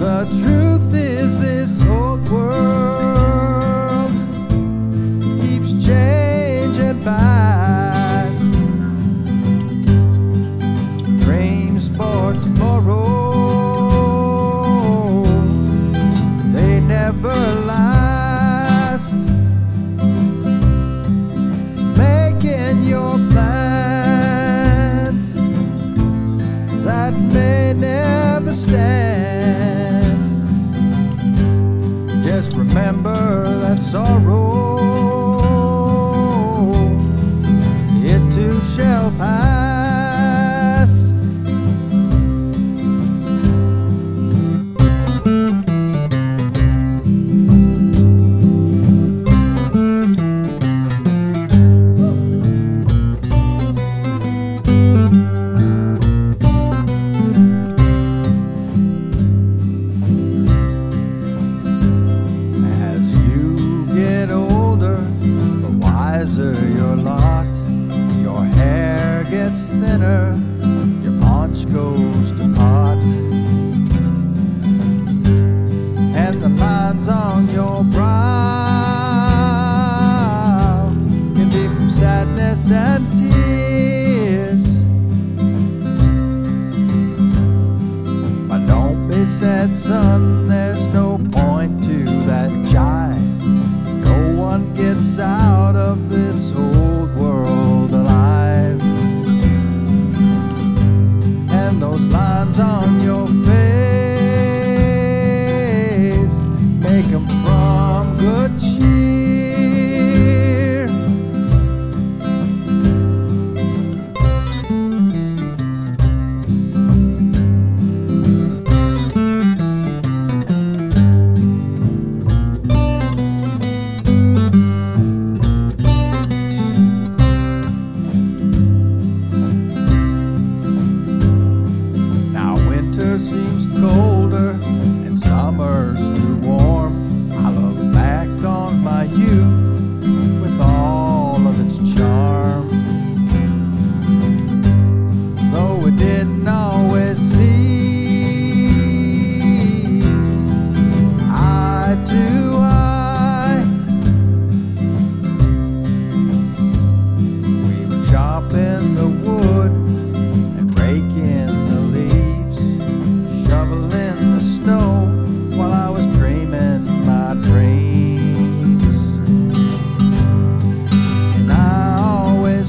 The truth is this old world keeps changing fast. Dreams for tomorrow, they never last. Making your plans that may never stand. Just remember that sorrow, it too shall pass. Your lot, your hair gets thinner, your paunch goes to pot, and the lines on your brow can be from sadness and tears. But don't be sad, son, there's no point to that jive. No one gets out of this old world alive. And those lines on your face, make them from good cheer. Seems colder and summer's too warm. I look back on my youth with all of its charm. Though we didn't always see eye to eye, we were chopping the wood and raking the leaves, shoveling the snow while I was dreaming my dreams. And I always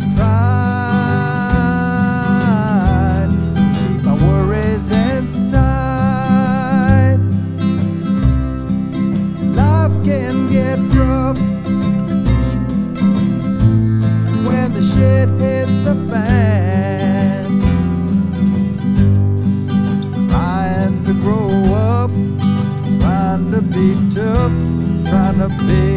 tried to keep my worries inside. Life can get rough when the shit hits the fan. To grow up, trying to be tough, trying to be